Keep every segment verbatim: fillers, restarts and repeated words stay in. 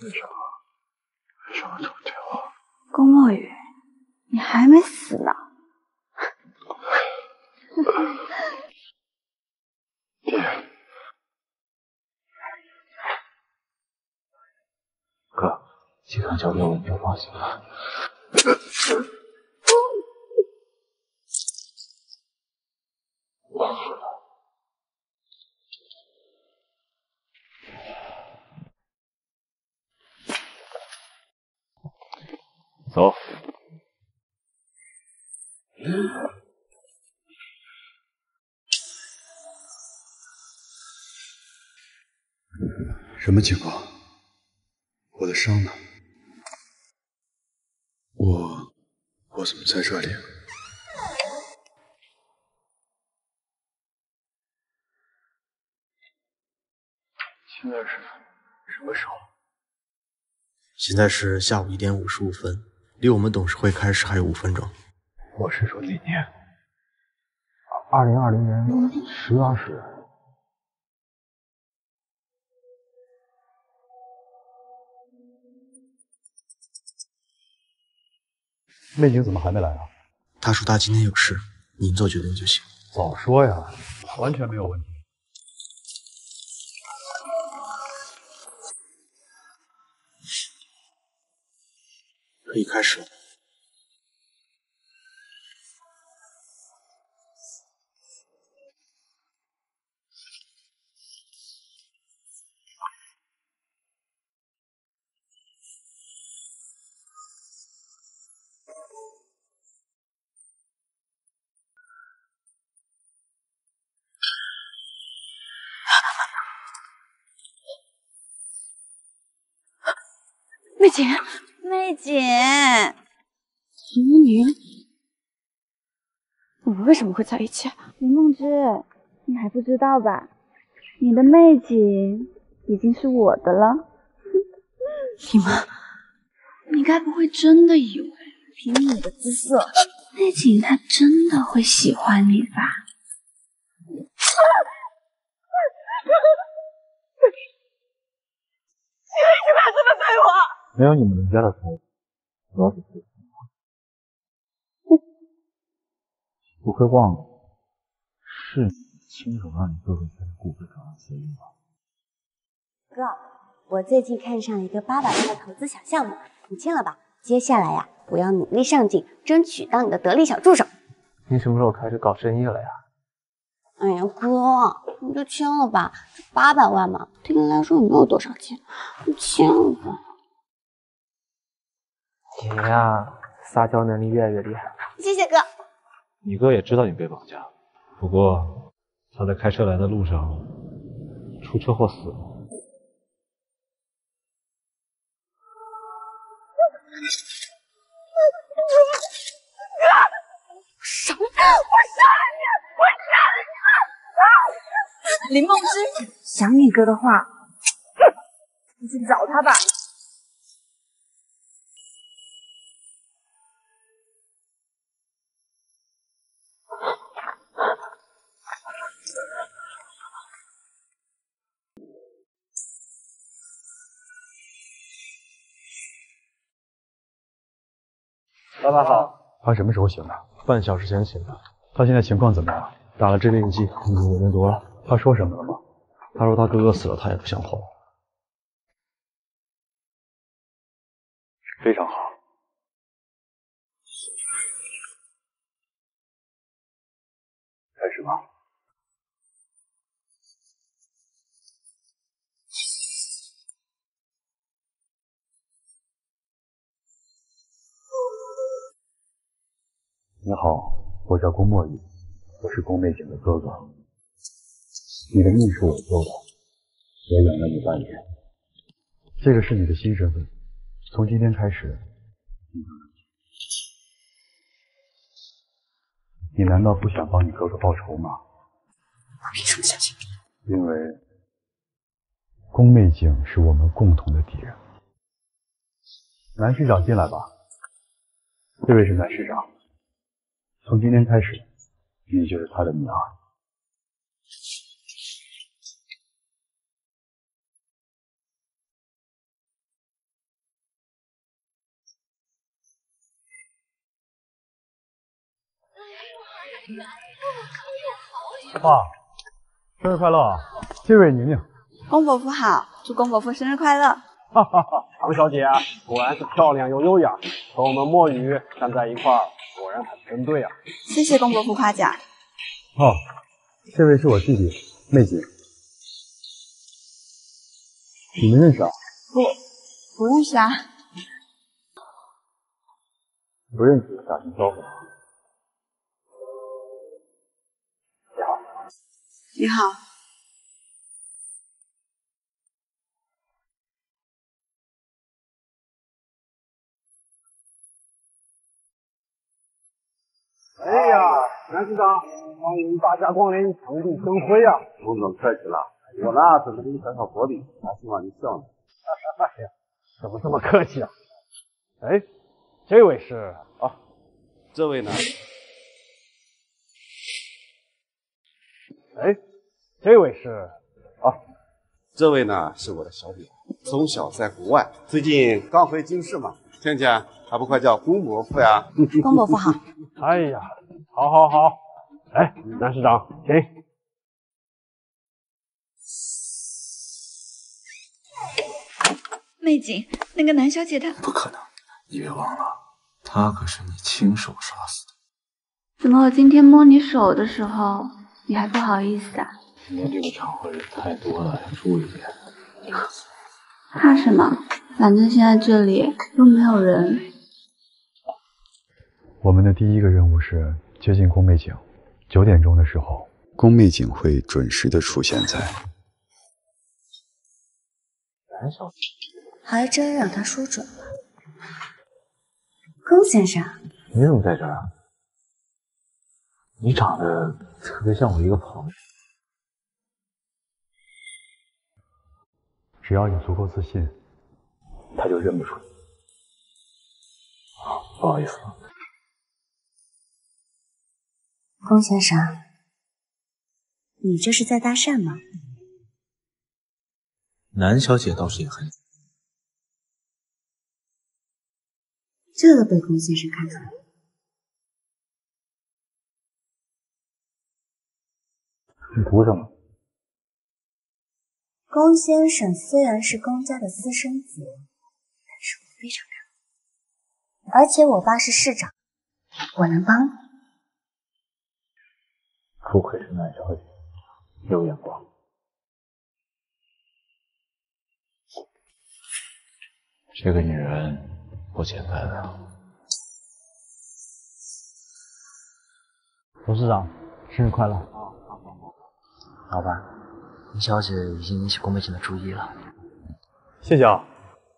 为什么？为什么这么对我？ 宫墨雨，你还没死呢。 爹，哥，集团交给我，你就放心了。走。 什么情况？我的伤呢？我我怎么在这里？ 现在是什么时候？ 现在是下午一点五十五分，离我们董事会开始还有五分钟。 我是说哪年？二零二零年十月二十日。媚景怎么还没来啊？ 他说他今天有事，您做决定就行。 早说呀，完全没有问题。 可以开始了。 媚景，媚景，秦依宁，我们为什么会在一起？林梦之，你还不知道吧？你的媚景已经是我的了。 你们，你该不会真的以为凭你的姿色，媚景他真的会喜欢你吧？ 你还真的对我？ 没有你们人家的错，主要是自己。不会忘了，是你亲手让你哥哥签股份转让协议吧？ 哥，我最近看上一个八百万的投资小项目，你签了吧？接下来呀，我要努力上进，争取当你的得力小助手。 你什么时候开始搞生意了呀？ 哎呀，哥，你就签了吧，这八百万嘛，对你来说也没有多少钱，你签了吧。 姐呀，撒娇能力越来越厉害。 谢谢哥。 你哥也知道你被绑架，不过他在开车来的路上出车祸死了。 杀了我！杀了你！我杀了你！林梦之，想你哥的话，你去找他吧。 老板好。他什么时候醒的？半小时前醒的。他现在情况怎么样？打了镇定剂，五年多了。他说什么了吗？他说他哥哥死了，他也不想活。非常好。开始吧。你好，我叫宫墨雨，我是宫媚景的哥哥。你的命是我救的，我养了你半年。这个是你的新身份，从今天开始，你难道不想帮你哥哥报仇吗？ 我凭什么相信你？ 因为宫媚景是我们共同的敌人。南市长进来吧。这位是南市长。从今天开始，你就是他的女儿。 爸，生日快乐啊！这位宁宁， 龚伯父好，祝龚伯父生日快乐。 哈哈哈，唐小姐果然是漂亮又优雅，和我们墨雨站在一块儿，果然很登对啊。 谢谢龚伯父夸奖。 哦，这位是我弟弟妹景，你们认识啊？ 不，不认识啊。 不认识，打声招呼。 你好。 哎呀，南市长，欢迎大驾光临，长度生辉啊！ 董总客气了，我呢准备给你摆好薄饼，还希望你笑呢。 哎呀，怎么这么客气啊？哎，这位是啊，这位呢？ 哎，这位是啊，这位呢是我的小表，从小在国外，最近刚回京市嘛，听见还不快叫龚伯父呀？ 龚伯父好。 哎呀，好好好，来，南市长，请。 媚景，那个南小姐她…… 不可能，你别忘了，她可是你亲手杀死的。 怎么我今天摸你手的时候，你还不好意思啊？ 今天这个场合人太多了，要注意点。 怕什么？反正现在这里又没有人。 我们的第一个任务是接近宫媚景，九点钟的时候， 宫媚景会准时的出现在。 南小姐， 还真让他说准了。龚先生， 你怎么在这儿啊？你长得特别像我一个朋友。只要你足够自信，他就认不出你。啊，不好意思。 龚先生，你这是在搭讪吗？ 南小姐倒是也很…… 这都被龚先生看出来了。 你图什么？ 龚先生虽然是龚家的私生子，但是我非常看好，而且我爸是市长，我能帮你。 不愧是南小姐，有眼光。这个女人不简单啊！ 董事长，生日快乐！ 老板，林小姐已经引起宫美景的注意了。 谢谢啊。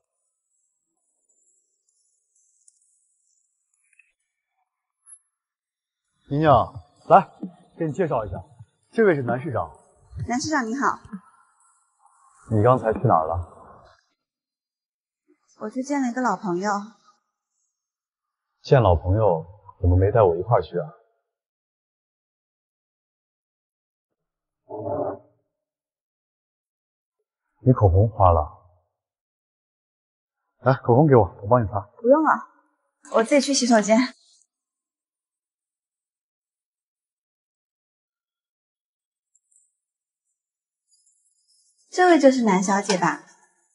宁宁，来，给你介绍一下，这位是南市长。 南市长你好。 你刚才去哪儿了？ 我去见了一个老朋友。 见老朋友，怎么没带我一块儿去啊？你口红花了，来，口红给我，我帮你擦。 不用了，我自己去洗手间。这位就是南小姐吧？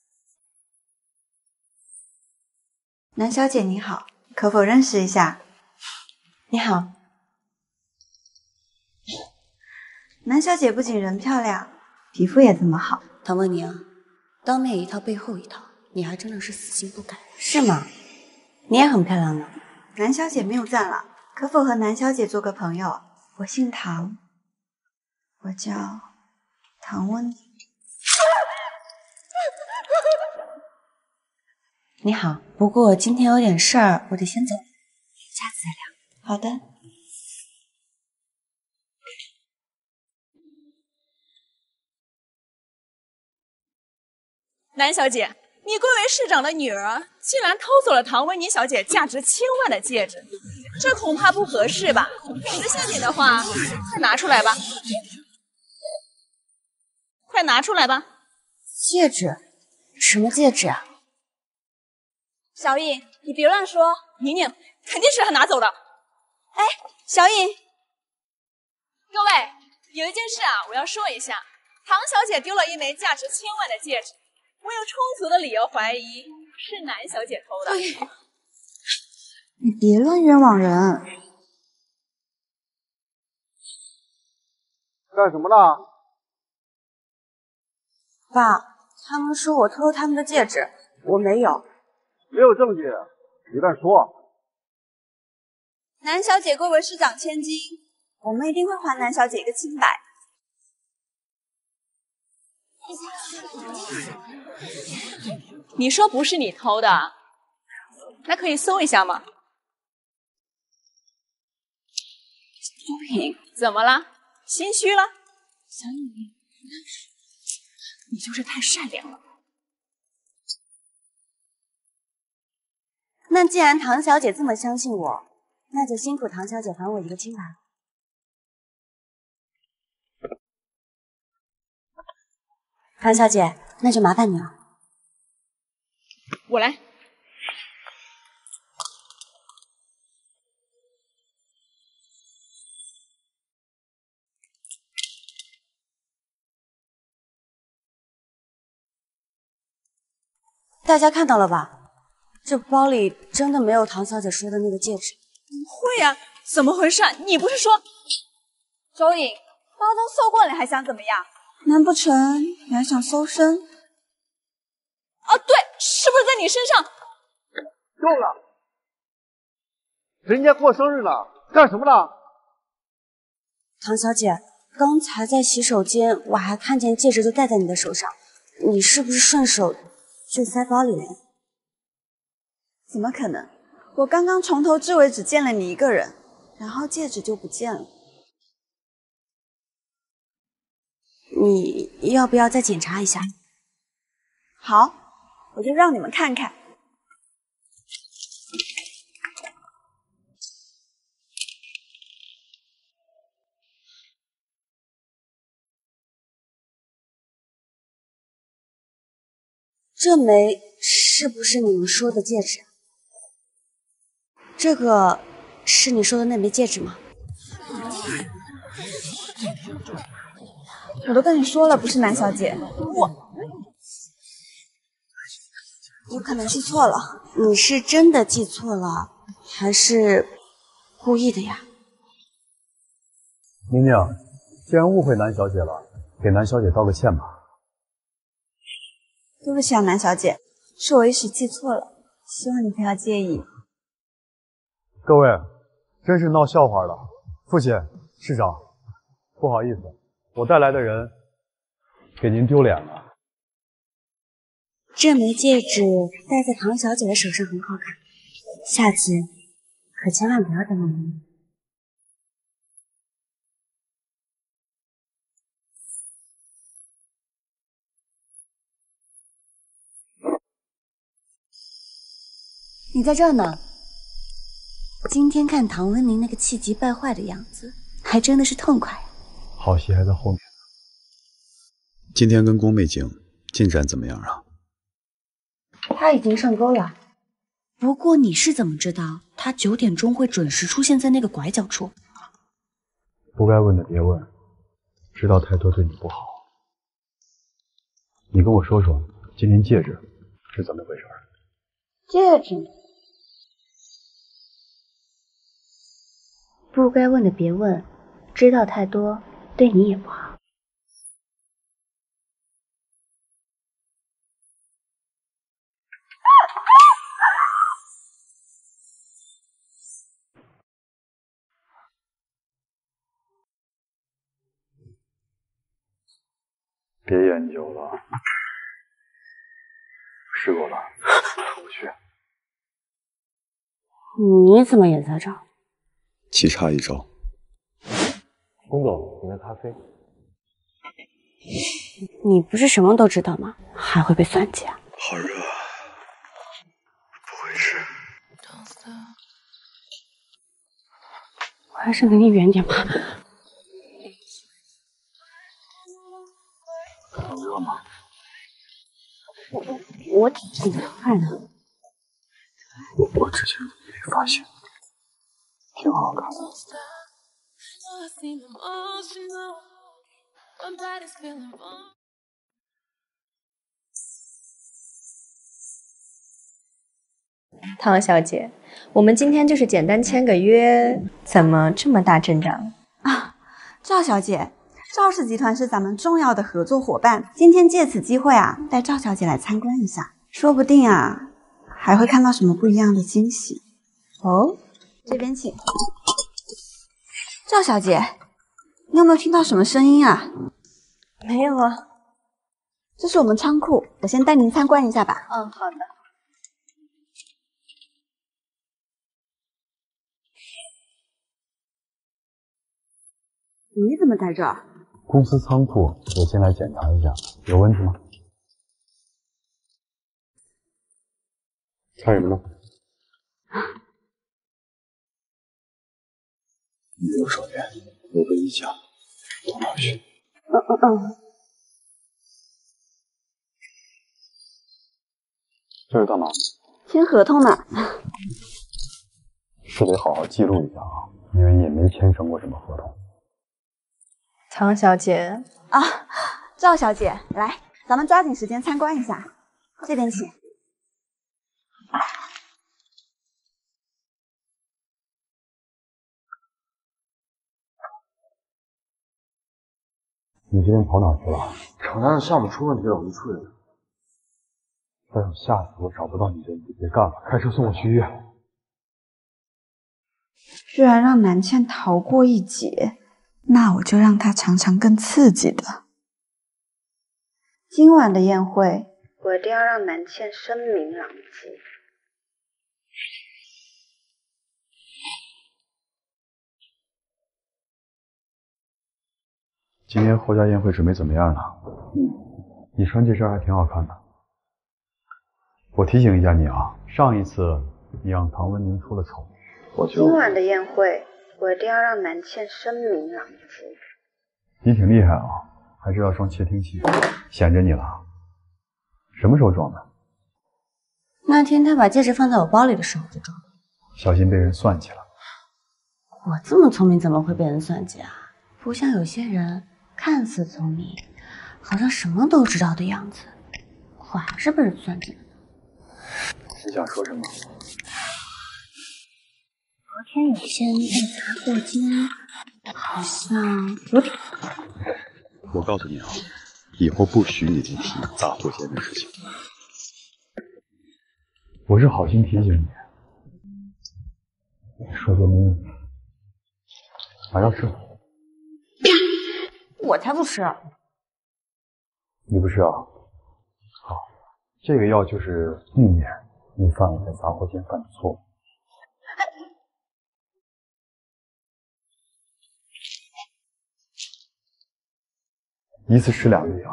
南小姐你好，可否认识一下？ 你好。 南小姐不仅人漂亮，皮肤也这么好。 唐文宁，当面一套背后一套，你还真的是死心不改，是吗？你也很漂亮呢。 南小姐谬赞了，可否和南小姐做个朋友？我姓唐，我叫唐温。 你好，不过今天有点事儿，我得先走，下次再聊。 好的。 南小姐，你贵为市长的女儿，竟然偷走了唐温妮小姐价值千万的戒指，这恐怕不合适吧？你的陷阱的话，快拿出来吧！快拿出来吧！ 戒指？什么戒指啊？ 小颖，你别乱说，宁宁肯定是他拿走的。哎，小颖， 各位，有一件事啊，我要说一下，唐小姐丢了一枚价值千万的戒指，我有充足的理由怀疑是南小姐偷的。 哎，你别乱冤枉人。 干什么呢？ 爸，他们说我偷他们的戒指，我没有。 没有证据，你敢说？ 南小姐贵为市长千金，我们一定会还南小姐一个清白。 你说不是你偷的，那可以搜一下吗？ 作品怎么了？心虚了？想你，你就是太善良了。 那既然唐小姐这么相信我，那就辛苦唐小姐还我一个清白。唐小姐，那就麻烦你了。 我来。 大家看到了吧？这包里真的没有唐小姐说的那个戒指。 不会呀、啊，怎么回事？你不是说周颖，包都搜过了，你还想怎么样？难不成你还想搜身？ 啊，对，是不是在你身上？ 够了！人家过生日呢，干什么呢？ 唐小姐，刚才在洗手间，我还看见戒指就戴在你的手上，你是不是顺手就塞包里了？ 怎么可能？我刚刚从头至尾只见了你一个人，然后戒指就不见了。 你要不要再检查一下？ 好，我就让你们看看。 这枚是不是你们说的戒指？这个是你说的那枚戒指吗？ 我都跟你说了，不是南小姐。我有可能记错了。 你是真的记错了，还是故意的呀？ 宁宁，既然误会南小姐了，给南小姐道个歉吧。 对不起啊，南小姐，是我一时记错了，希望你不要介意。 各位，真是闹笑话了。父亲、市长，不好意思，我带来的人给您丢脸了。 这枚戒指戴在唐小姐的手上很好看，下次可千万不要再弄了。你在这儿呢。今天看唐温宁那个气急败坏的样子，还真的是痛快。 好戏还在后面呢。 今天跟宫美景进展怎么样啊？ 他已经上钩了。不过你是怎么知道他九点钟会准时出现在那个拐角处？ 不该问的别问，知道太多对你不好。你跟我说说，今天戒指是怎么回事？ 戒指。不该问的别问，知道太多对你也不好。 别研究了，试过了，出不去。 你怎么也在这儿？ 棋差一招。 龚总，您的咖啡。 你不是什么都知道吗？还会被算计啊？ 好热，不会是…… 我还是离你远点吧。 很热吗？ 我我挺快的。 我之前没发现，挺好看的。 唐小姐，我们今天就是简单签个约，怎么这么大阵仗啊？赵小姐，赵氏集团是咱们重要的合作伙伴，今天借此机会啊，带赵小姐来参观一下，说不定啊，还会看到什么不一样的惊喜。哦，这边请。赵小姐，你有没有听到什么声音啊？ 没有啊。 这是我们仓库，我先带您参观一下吧。 嗯，好的。 你怎么在这儿？ 公司仓库，我先来检查一下，有问题吗？看什么呢？右手边有个衣架，动上去。 嗯嗯嗯。 这是干嘛？ 签合同呢。 是得好好记录一下啊，因为你也没签成过什么合同。 唐小姐啊，赵小姐，来，咱们抓紧时间参观一下，这边请。 你今天跑哪去了？ 厂家的项目出问题了，我就处理了。 再有下次我找不到你的，你就别干了，开车送我去医院。 居然让南茜逃过一劫，那我就让她尝尝更刺激的。今晚的宴会，我一定要让南茜声名狼藉。 今天侯家宴会准备怎么样了？嗯，你穿这身还挺好看的。我提醒一下你啊，上一次你让唐文宁出了丑，我就今晚的宴会，我一定要让南茜声名狼藉。 你挺厉害啊，还知道装窃听器，闲着你了。什么时候装的？ 那天他把戒指放在我包里的时候就装的。 小心被人算计了。 我这么聪明，怎么会被人算计啊？不像有些人看似聪明，好像什么都知道的样子，我还是被人算计了。 你想说什么？ 昨天有些那杂货间，好像有点…… 我告诉你啊，以后不许你再提杂货间的事情。 我是好心提醒你，说个没用。还要吃？ 我才不吃。 你不吃啊？好，这个药就是避免你犯了在杂货间犯的错误。一次吃两粒啊！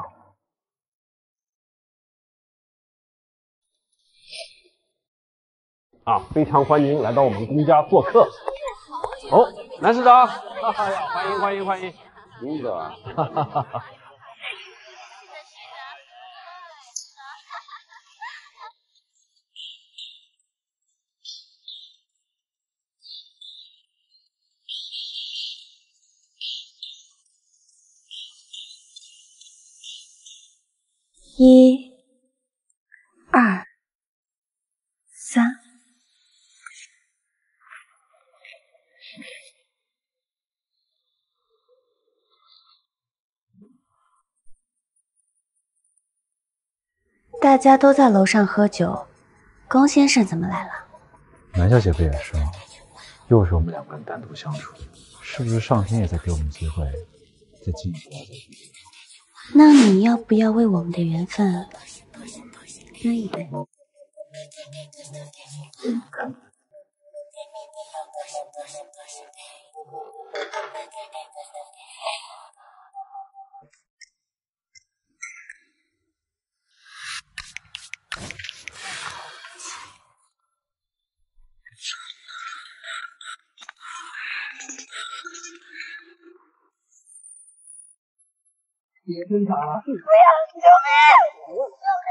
啊，非常欢迎来到我们公家做客。哦，南市长，哈哈呀，欢迎欢迎欢迎，您的，哈哈哈哈。 一、二、三。 大家都在楼上喝酒，龚先生怎么来了？ 南小姐不也是吗？又是我们两个人单独相处，是不是上天也在给我们机会，再进一步了？ 那你要不要为我们的缘分喝一杯？嗯。 别侦查了！ 不要！救命！救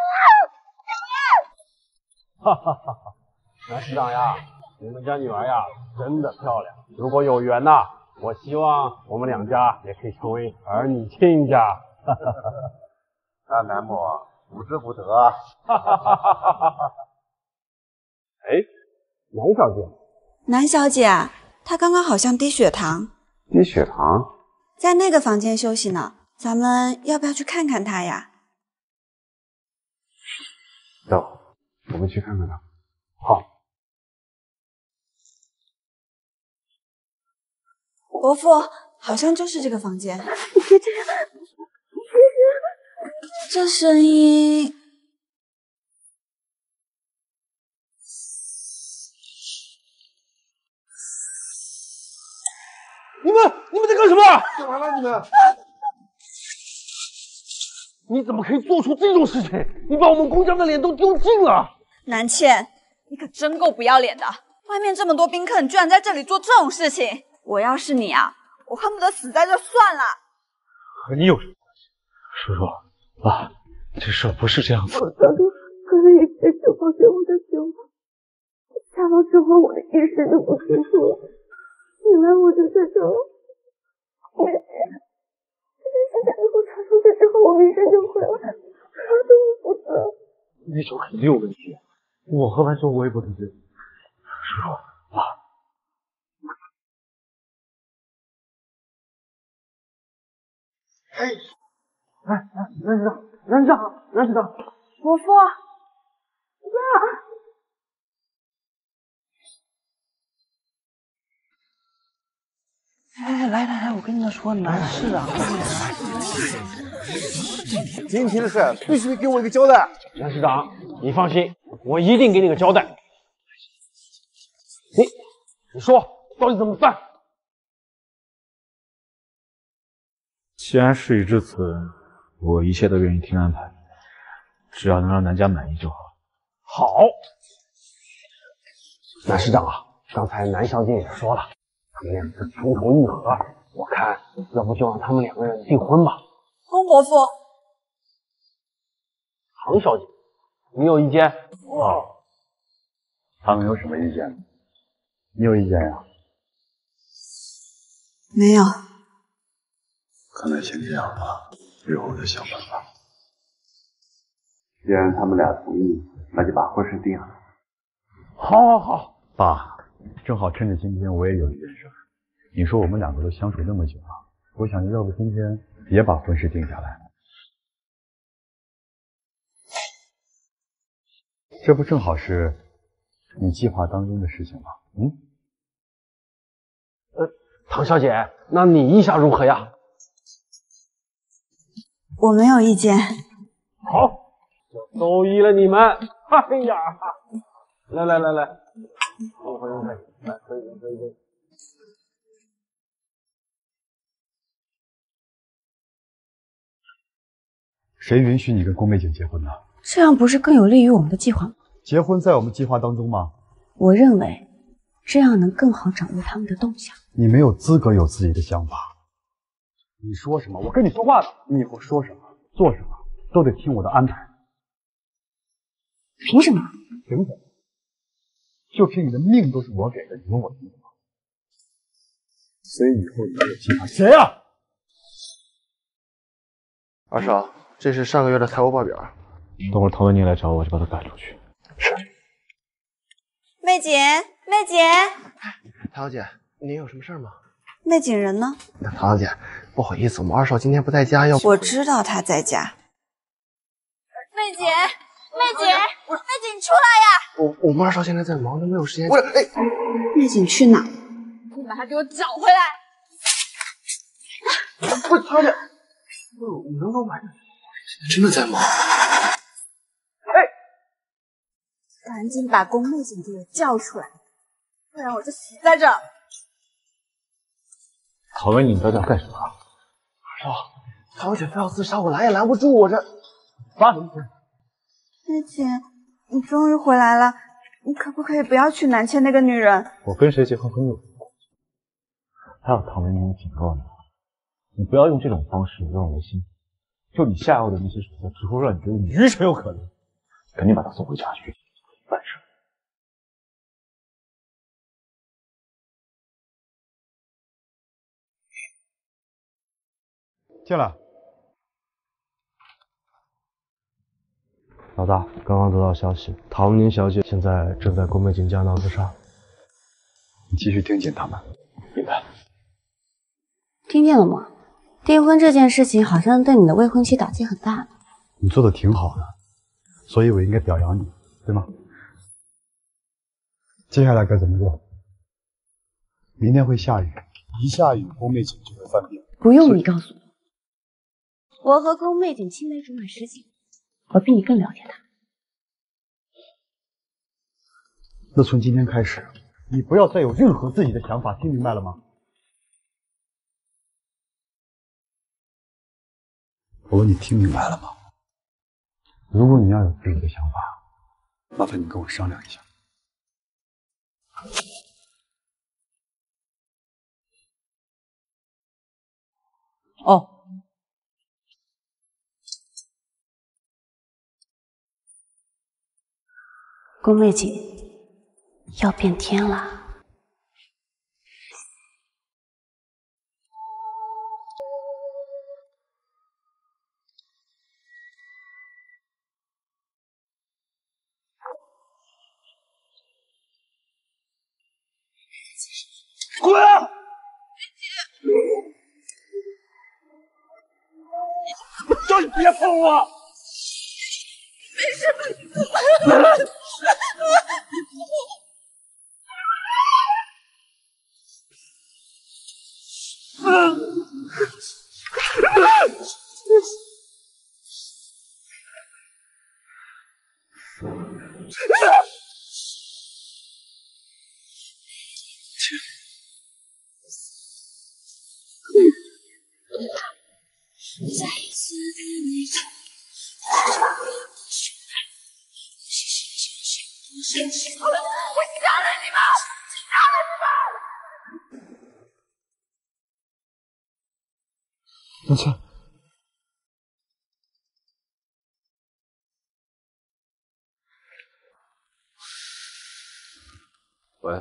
命！ 哈哈哈哈！南市长呀，你们家女儿呀，真的漂亮。如果有缘呐， 我希望我们两家也可以成为儿女亲家。 那南某不知不得啊。 哎，南小姐， 南小姐啊，她刚刚好像低血糖， 低血糖， 在那个房间休息呢，咱们要不要去看看她呀？ 走，我们去看看她。 好。 伯父，好像就是这个房间。 别这样， 这声音， 你们你们在干什么？ 干嘛了你们？ 你怎么可以做出这种事情？你把我们公家的脸都丢尽了！ 南倩，你可真够不要脸的！外面这么多宾客，你居然在这里做这种事情！我要是你啊，我恨不得死在这算了。 和你有什么关系？叔叔，爸，这事不是这样子。 我当初可能也是就抱着我的胸，下楼之后我的意识就不清楚了，醒来我就在这了。没事，这件事情以后传出去之后，我名声就毁了，我要对我负责。 那酒肯定有问题，我喝完之后我也不能醉。叔叔，爸。 哎，哎哎，任市长，任市长，任市长， 伯父，爸。 哎，来来来，我跟你们说，南市长， 今天的事必须得给我一个交代。 任市长，你放心，我一定给你个交代。你，你说到底怎么办？ 既然事已至此，我一切都愿意听安排，只要能让南家满意就好。 好，南市长啊，刚才南小姐也说了，他们两个情投意合，我看要不就让他们两个人订婚吧。 洪伯父， 唐小姐，你有意见？ 哦，他们有什么意见？你有意见呀？ 没有。 看来先这样吧，日后再想办法。 既然他们俩同意，那就把婚事定了。 好，好，好。 爸，正好趁着今天我也有一件事，你说我们两个都相处那么久了，我想要不今天也把婚事定下来。这不正好是你计划当中的事情吗？嗯。 呃，唐小姐，那你意下如何呀？ 我没有意见。 好，就都依了你们。哎呀，来来来来，一会一会，来喝一杯喝一杯。 谁允许你跟宫美景结婚呢？ 这样不是更有利于我们的计划吗？ 结婚在我们计划当中吗？ 我认为这样能更好掌握他们的动向。 你没有资格有自己的想法。你说什么，我跟你说话的。你以后说什么、做什么，都得听我的安排。 凭什么？ 凭什么？就凭你的命都是我给的，你问我凭什么？所以以后你的计划谁呀？ 二少，这是上个月的财务报表。 等会儿陶文宁来找我，就把他赶出去。 是。 媚姐，媚姐， 唐小姐，您有什么事吗？ 媚景人呢？ 唐小姐，不好意思，我们二少今天不在家，要我知道他在家。 媚姐，媚姐，媚姐，你出来呀！ 我我们二少现在在忙着，没有时间。我哎， 媚景去哪？ 你把他给我找回来！ 不是唐小姐，你能不能把真的在忙？ 哎，赶紧把宫媚景给我叫出来，不然我就死在这儿。 陶文宁，你到底要干什么？ 二少，唐小姐非要自杀，我拦也拦不住，我这发什么疯？ 媚景，你终于回来了，你可不可以不要娶南倩那个女人？ 我跟谁结婚和你有什么关系？还有陶文宁，我警告你，你不要用这种方式让我心。就你下药的那些手段，只会让你觉得你愚蠢又可怜。赶紧把他送回家去，办事。 进来。 老大，刚刚得到消息，唐宁小姐现在正在宫美景家闹自杀。 你继续盯紧他们。明白。 听见了吗？订婚这件事情好像对你的未婚妻打击很大。 你做的挺好的，所以我应该表扬你，对吗？接下来该怎么做？明天会下雨，一下雨宫美景就会犯病。 不用你告诉我，我和宫美景青梅竹马十几年，我比你更了解她。 那从今天开始，你不要再有任何自己的想法，听明白了吗？我问你听明白了吗？如果你要有自己的想法，麻烦你跟我商量一下。 哦，宫美景要变天了。 滚！叫你别碰我！ 没事，好了，我杀了你们！杀了你们！ 文倩， 喂，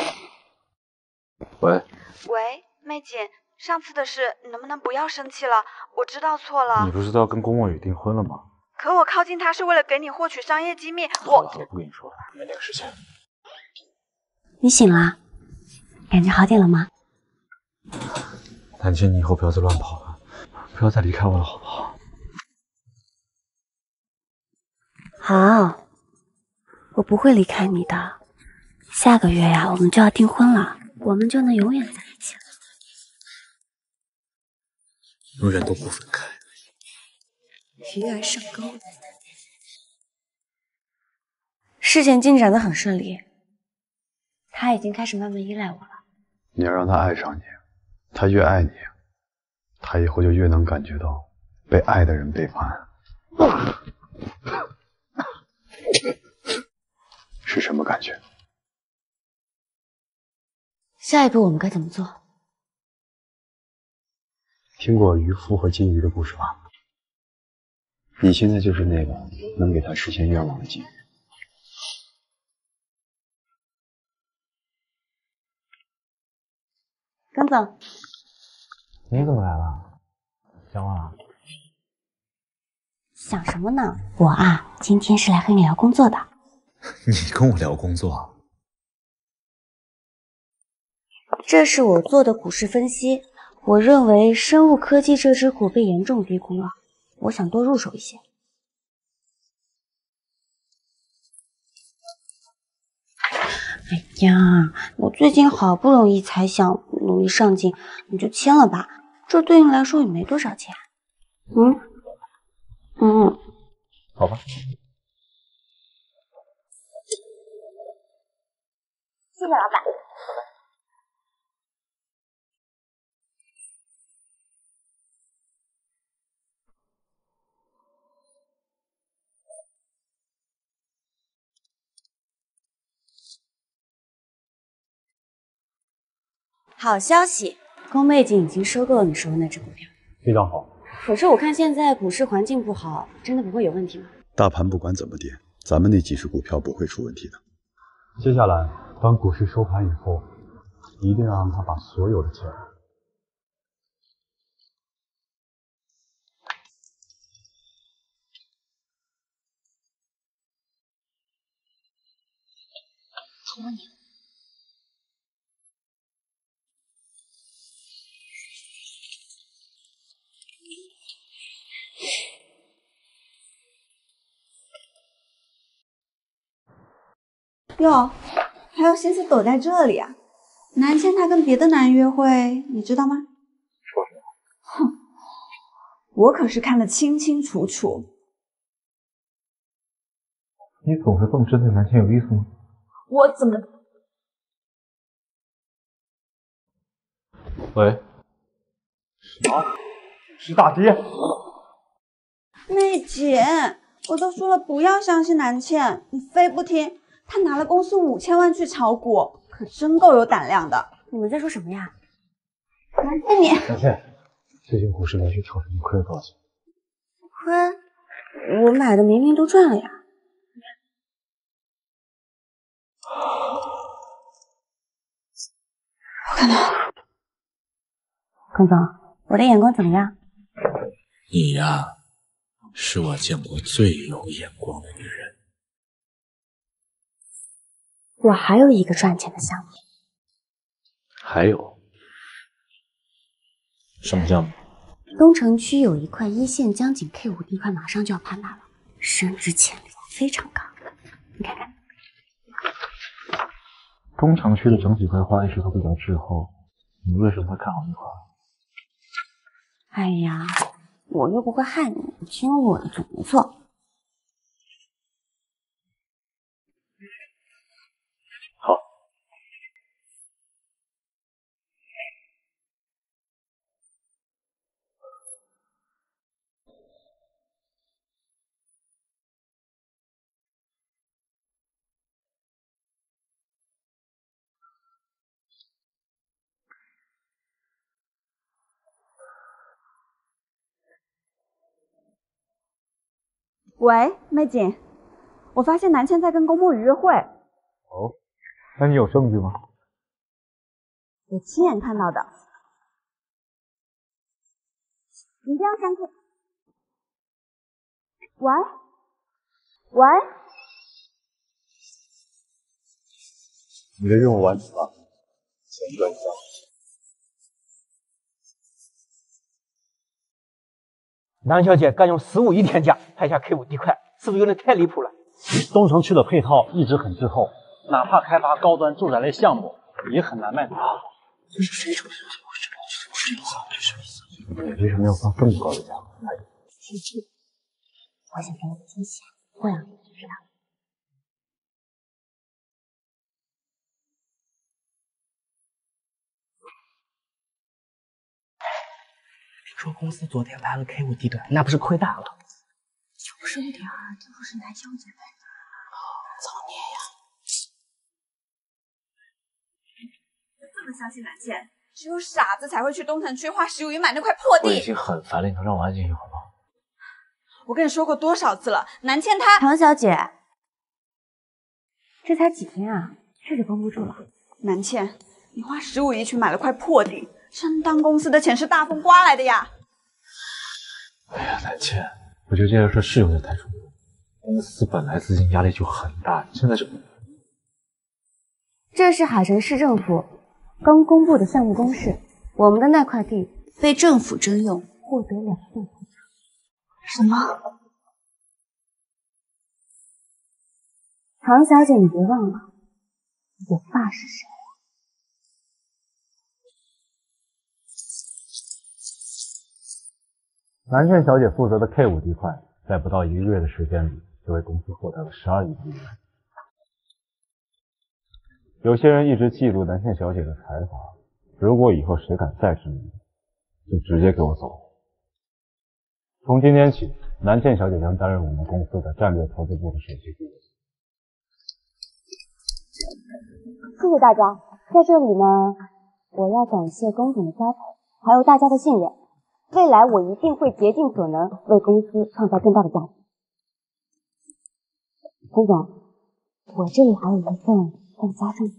喂， 喂，妹姐，上次的事你能不能不要生气了？我知道错了。 你不是都要跟宫墨雨订婚了吗？ 可我靠近他是为了给你获取商业机密，我好了好了，不跟你说了，没那个事情。 你醒了，感觉好点了吗？ 丹青，你以后不要再乱跑了，不要再离开我了，好不好？ 好，我不会离开你的。下个月呀，我们就要订婚了，我们就能永远在一起了， 永远都不分开。 鱼儿上钩。事情进展得很顺利，他已经开始慢慢依赖我了。 你要让他爱上你，他越爱你，他以后就越能感觉到被爱的人背叛。是什么感觉？ 下一步我们该怎么做？ 听过渔夫和金鱼的故事吧？你现在就是那个能给他实现愿望的金鱼。 耿总， 你怎么来了？想我了？ 想什么呢？我啊，今天是来和你聊工作的。 你跟我聊工作啊？ 这是我做的股市分析，我认为生物科技这只股被严重低估了，我想多入手一些。哎呀，我最近好不容易才想努力上进，你就签了吧，这对你来说也没多少钱。嗯嗯， 好吧。 谢谢老板。好消息，宫美景已经收购了你手里那只股票， 非常好。 可是我看现在股市环境不好，真的不会有问题吗？ 大盘不管怎么跌，咱们那几只股票不会出问题的。 接下来，当股市收盘以后，一定要让他把所有的钱说你了。 哟，还有心思躲在这里啊？南谦他跟别的男人约会，你知道吗？ 说什么？ 哼，我可是看得清清楚楚。 你总是这么针对南谦有意思吗？ 我怎么？ 喂，啊，是大爹。 妹姐，我都说了不要相信南倩，你非不听。他拿了公司五千万去炒股，可真够有胆量的。 你们在说什么呀？ 南倩，你南倩，最近股市连续跳水，你亏了多少钱？ 亏？我买的明明都赚了呀。我看到。坤总，我的眼光怎么样？ 你呀，是我见过最有眼光的女人。 我还有一个赚钱的项目。 还有什么项目？ 东城区有一块一线江景 K 五地块，马上就要拍卖了，升值潜力非常高。你看看， 东城区的整体规划一直都比较滞后，你为什么会看好这块？ 哎呀，我又不会害你，你听我的总没错。 好。 喂，美景，我发现南谦在跟公沐雨约会。 哦，那你有证据吗？ 我亲眼看到的。你这样相信？喂，喂， 你的任务完成了，钱转账。 南小姐敢用十五亿天价拍下 K 五地块，是不是有点太离谱了？ 东城区的配套一直很滞后，哪怕开发高端住宅类项目，也很难卖得好。 这是谁说的？ 你为什么要放这么高的价格？ 是这，我想给你个惊喜，不让你知道。 听说公司昨天拍了 K 五地段，那不是亏大了？ 就是点儿，这不是南小姐拍的。 造孽呀！ 这么相信南倩？只有傻子才会去东城区花十五亿买那块破地。 我已经很烦了，你能让我安静一会儿吗？ 我跟你说过多少次了，南倩她…… 唐小姐，这才几天啊，确实绷不住了。 南倩，你花十五亿去买了块破地，上当公司的钱是大风刮来的呀！ 哎呀，南倩，我觉得这件事是有点太冲动。公司本来资金压力就很大，现在这…… 这是海城市政府刚公布的项目公示，我们的那块地被政府征用，获得两份赔偿。什么？唐小姐，你别忘了，我爸是谁？ 南倩小姐负责的 K 五地块，在不到一个月的时间里，就为公司获得了十二亿利润。有些人一直嫉妒南倩小姐的才华，如果以后谁敢再质疑，就直接给我走。从今天起，南倩小姐将担任我们公司的战略投资部的首席顾问。 谢谢大家，在这里呢，我要感谢龚总的栽培，还有大家的信任。未来我一定会竭尽所能为公司创造更大的价值。龚总，我这里还有一份更加赚钱，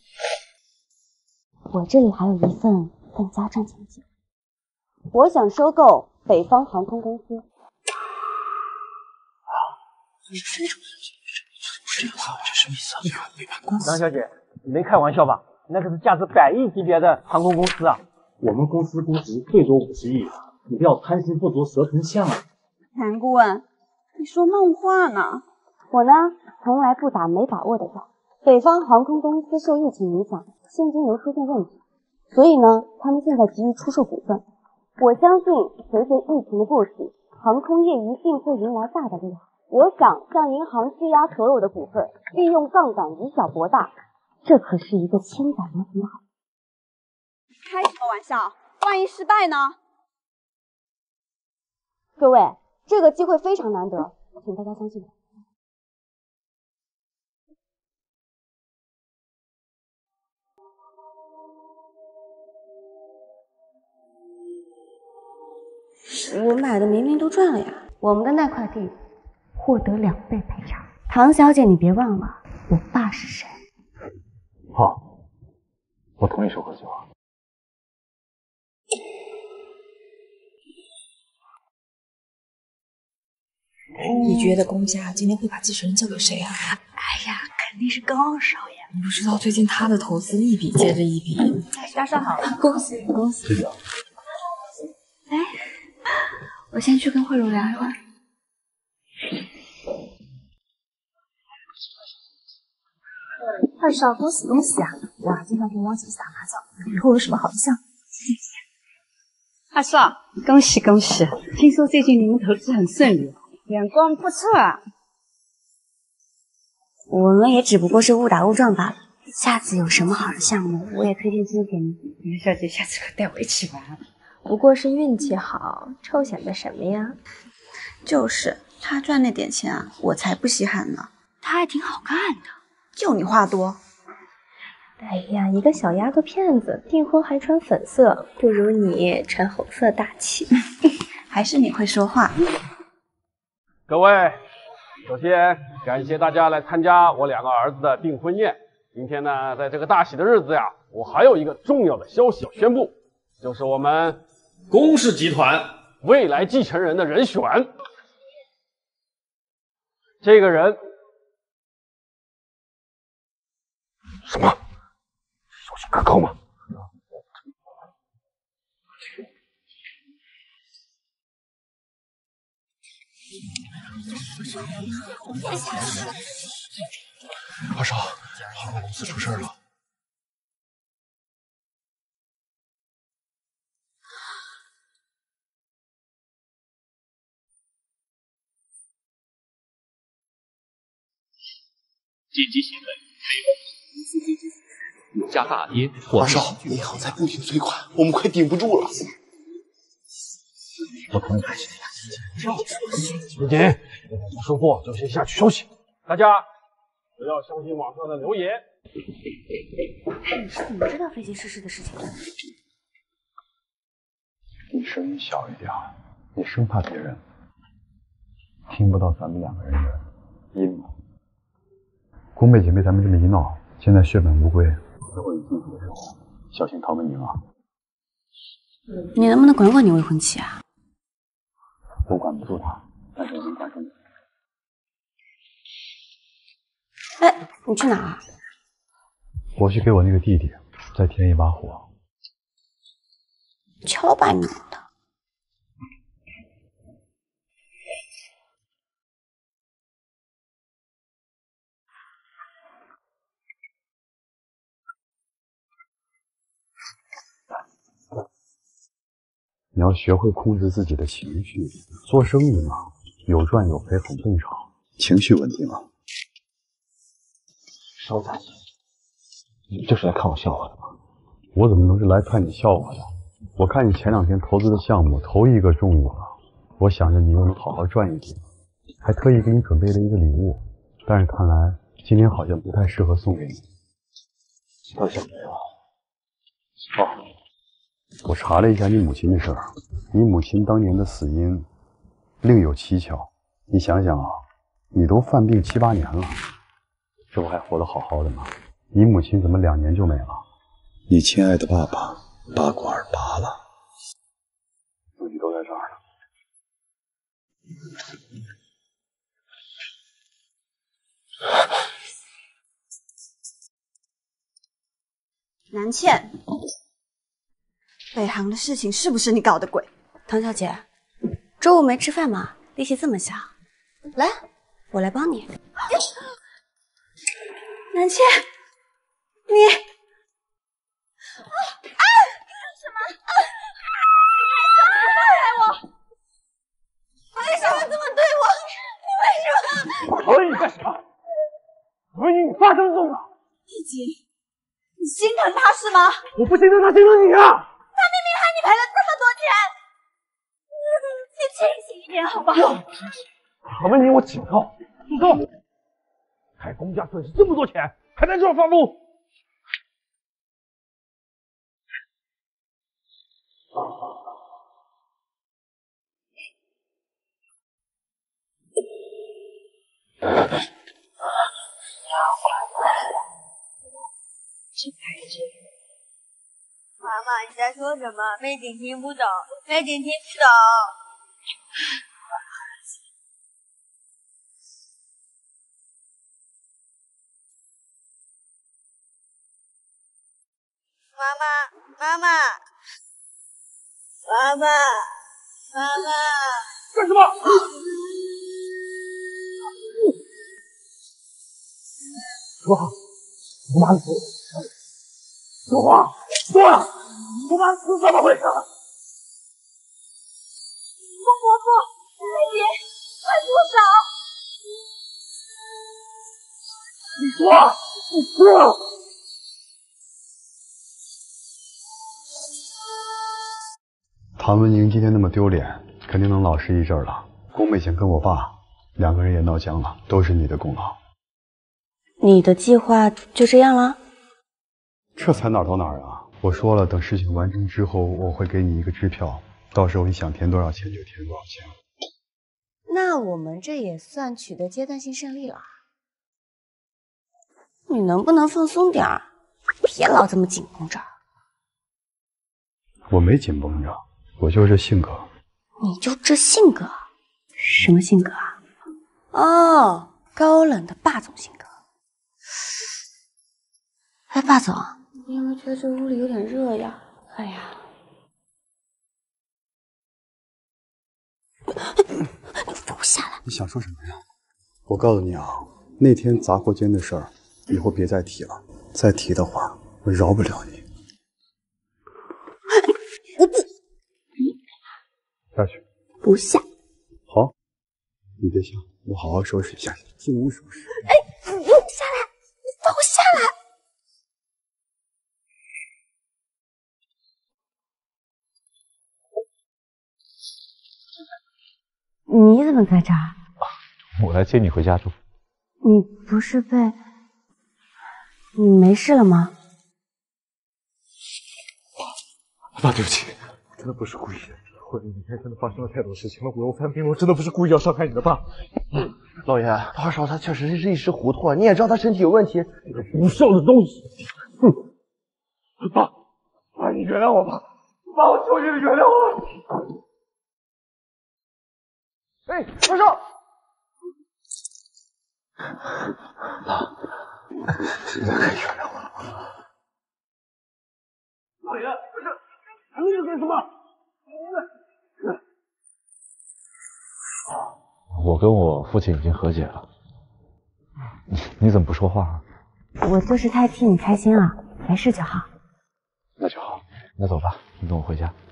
我这里还有一份更加赚钱的机会。我想收购北方航空公司。 这是谁说的？ 这个话这什么意思啊？背叛公司。 张小姐，你没开玩笑吧？那可是价值百亿级别的航空公司啊！我们公司估值最多五十亿，你不要贪心不足蛇吞象啊！ 谭顾问，你说梦话呢？ 我呢，从来不打没把握的仗。北方航空公司受疫情影响，现金流出现问题，所以呢，他们现在急于出售股份。我相信，随着疫情的过去，航空业一定会迎来大的利好。我想向银行质押所有的股份，利用杠杆以小博大，这可是一个千载难逢的好。 开什么玩笑？万一失败呢？ 各位，这个机会非常难得，请大家相信我。 我买的明明都赚了呀！我们的那块地获得两倍赔偿。唐小姐，你别忘了，我爸是谁？ 好，我同意收购计划。 你觉得公家今天会把继承人交给谁啊？ 哎呀，肯定是高少爷。 你不知道最近他的投资一笔接着一笔。 大少好， 恭喜恭喜！ 谢谢啊。 哎，我先去跟慧茹聊一会儿。 二少，恭喜恭喜啊！哇，经常跟汪姐姐打麻将，以后有什么好的项目？ 二少，恭喜恭喜！听说最近你们投资很顺利，眼光不错啊。 我们也只不过是误打误撞罢了。下次有什么好的项目，我也推荐机会给你。 袁小姐，下次可带我一起玩。 不过是运气好，臭显摆什么呀？ 就是他赚那点钱啊，我才不稀罕呢。 他还挺好看的， 就你话多。 哎呀，一个小丫头片子，订婚还穿粉色，不如你穿红色大气。 还是你会说话。 各位，首先感谢大家来参加我两个儿子的订婚宴。今天呢，在这个大喜的日子呀，我还有一个重要的消息要宣布，就是我们龚氏集团未来继承人的人选。这个人什么？消息可靠吗？ 二少，航空公司出事了。 紧急新闻：公司飞机股价大跌。 二少，银行在不停催款，我们快顶不住了。 我同意。 李锦，不收货就先下去休息。大家不要相信网上的流言。 你是怎么知道飞机失事的事情的？ 你声音小一点，你生怕别人听不到咱们两个人的阴谋。宫妹姐妹咱们这么一闹，现在血本无归，等会你进去的时候小心唐文宁啊！ 你能不能管管你未婚妻啊？ 我管不住她，但是我能管住你。 哎，你去哪儿啊？ 我去给我那个弟弟再添一把火。 敲吧你的！ 你要学会控制自己的情绪，做生意嘛，有赚有赔很正常。情绪稳定啊。 稍暂些，你就是来看我笑话的吗？ 我怎么能是来看你笑话的？我看你前两天投资的项目头一个中了，我想着你又能好好赚一点，还特意给你准备了一个礼物，但是看来今天好像不太适合送给你。 到底想没有？ 哦，我查了一下你母亲的事儿，你母亲当年的死因另有蹊跷。你想想啊，你都犯病七八年了，这不还活得好好的吗？你母亲怎么两年就没了？ 你亲爱的爸爸把管拔了， 自己都在这儿呢。 南茜，北航的事情是不是你搞的鬼？ 唐小姐，中午没吃饭吗？力气这么小，来，我来帮你。 南茜，你啊啊！干什么？啊！你为什么这么对我？你为什么？ 我问你干什么？我问你，你发什么疯了？ 易景，你心疼他是吗？ 我不心疼他，心疼你啊！ 他明明害你赔了这么多钱，你清醒一点好不好？ 我问你，我警告，住手！害公家损失这么多钱，还在这儿发疯！ 妈妈，你在说什么？美景听不懂，美景听不懂。妈妈，妈妈，妈妈，妈妈， 干什么？说话，我妈死，说话，说呀，我妈死怎么回事？ 不不不，美景，快住手！ 你说，你说。 唐文宁今天那么丢脸，肯定能老实一阵了。宫美晴跟我爸两个人也闹僵了，都是你的功劳。 你的计划就这样了？ 这才哪儿到哪儿啊！我说了，等事情完成之后，我会给你一个支票，到时候你想填多少钱就填多少钱。 那我们这也算取得阶段性胜利了。你能不能放松点儿？别老这么紧绷着。 我没紧绷着，我就这性格。 你就这性格？什么性格啊？哦，高冷的霸总性格。哎，霸总，你有没有觉得这屋里有点热呀？哎呀，你放我下来！ 你想说什么呀？我告诉你啊，那天杂货间的事儿，以后别再提了。再提的话，我饶不了你。 我不下去。 不下。 好，你别下，我好好收拾一下，进屋收拾。 哎，你下来，你放我下来！你怎么在这儿？ 我来接你回家住。 你不是被……你没事了吗？ 爸，对不起，我真的不是故意的。婚礼那天真的发生了太多事情了，我又犯病了，我真的不是故意要伤害你的爸。 嗯，老爷，二少他确实是一时糊涂，你也知道他身体有问题。 这个不孝的东西！哼！爸，爸，你原谅我吧，爸，我求你了，原谅我。哎，二少！ 爸，现在可以原谅我了吗？ 老爷，不是，还有干什么？ 我跟我父亲已经和解了。你你怎么不说话啊？ 我就是太替你开心了，没事就好。 那就好，那走吧，你跟我回家。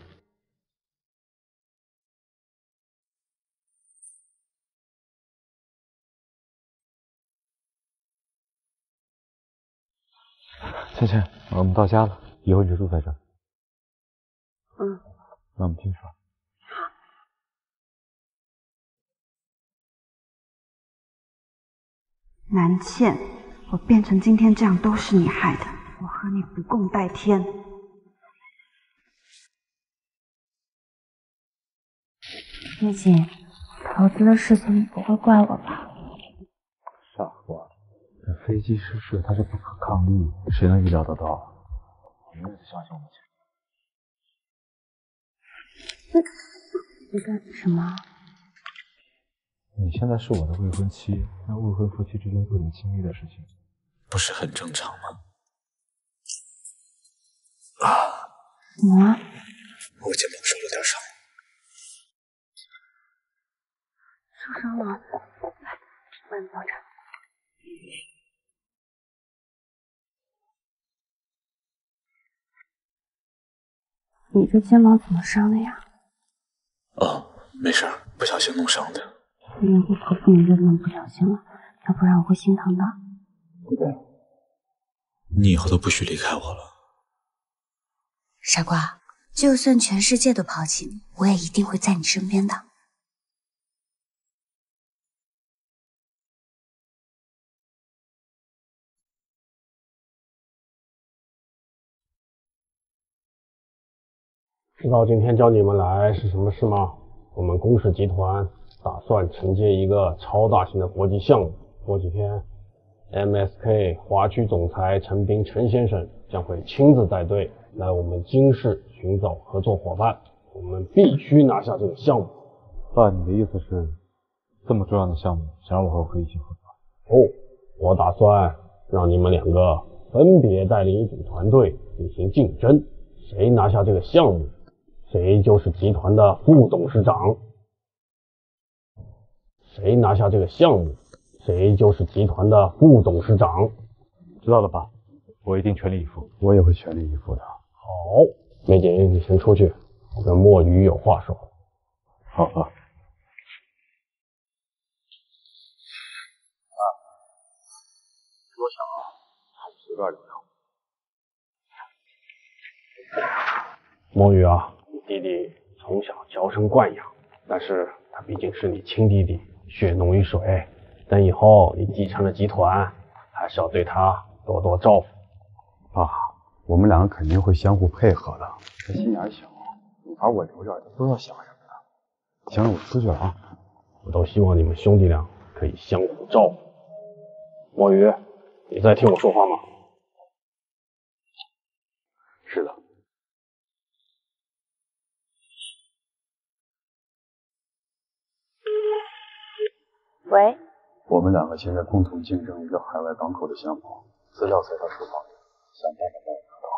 倩倩，我们到家了，以后你就住在这儿。 嗯， 那我们进去吧。 好。 南茜，我变成今天这样都是你害的，我和你不共戴天。 叶锦，投资的事情你不会怪我吧？ 傻瓜，这飞机失事它是不可抗力，谁能预料得到？我永远相信我们姐。 你干什么？ 你现在是我的未婚妻，那未婚夫妻之间做点亲密的事情， 不是很正常吗？ 怎么了？ 我肩膀受了点伤。 受伤了？来，帮你包扎。你这肩膀怎么伤的呀？ 哦，没事，不小心弄伤的。 你以后可不能就这么不小心了，要不然我会心疼的。 你以后都不许离开我了。 傻瓜，就算全世界都抛弃你，我也一定会在你身边的。 知道今天叫你们来是什么事吗？我们公氏集团打算承接一个超大型的国际项目，过几天 M S K 华区总裁陈斌陈先生将会亲自带队来我们京市寻找合作伙伴，我们必须拿下这个项目。 爸，你的意思是，这么重要的项目，想让我和我一起合作？ 哦，我打算让你们两个分别带领一组团队进行竞争，谁拿下这个项目，谁就是集团的副董事长。谁拿下这个项目，谁就是集团的副董事长。 知道了吧？我一定全力以赴。 我也会全力以赴的。 好，梅姐，你先出去，我跟墨鱼有话说。 好啊。 啊，我想啊，还是随便聊聊。 墨鱼啊，你弟弟从小娇生惯养，但是他毕竟是你亲弟弟，血浓于水。等以后你继承了集团，还是要对他多多照顾。 爸，我们两个肯定会相互配合的。他心眼小，你把我留这儿，他不知道想什么呢。行了，我出去了啊。 我都希望你们兄弟俩可以相互照顾。墨鱼，你在听我说话吗？ 是的。 喂， 我们两个现在共同竞争一个海外港口的项目，资料在他手上，想办法帮我拿到。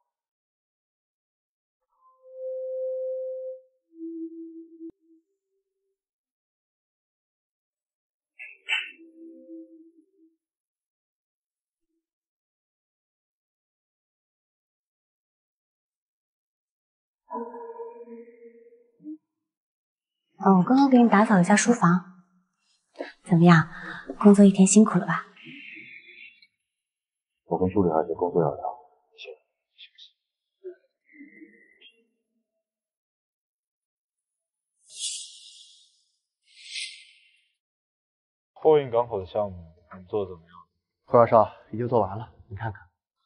哦，我刚刚给你打扫了一下书房。怎么样，工作一天辛苦了吧？ 我跟助理还有些工作要聊，先休息。货运港口的项目你做的怎么样？ 何二少已经做完了，你看看。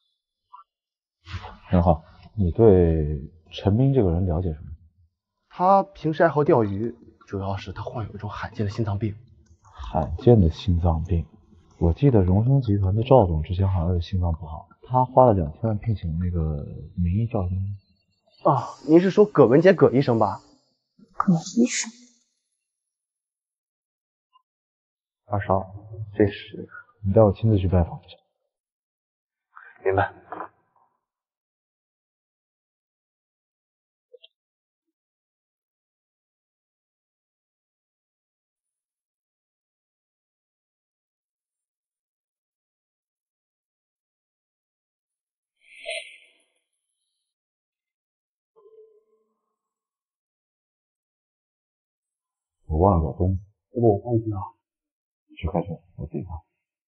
很好，你对陈斌这个人了解什么？ 他平时爱好钓鱼，主要是他患有一种罕见的心脏病。 罕见的心脏病，我记得荣升集团的赵总之前好像是心脏不好，他花了两千万聘请那个名医赵医生。 哦，您是说葛文杰葛医生吧？ 葛医生。 二少，这事你带我亲自去拜访一下。 明白。 我忘了找东西， 要不我帮你去拿。 你去开车，我自己拿。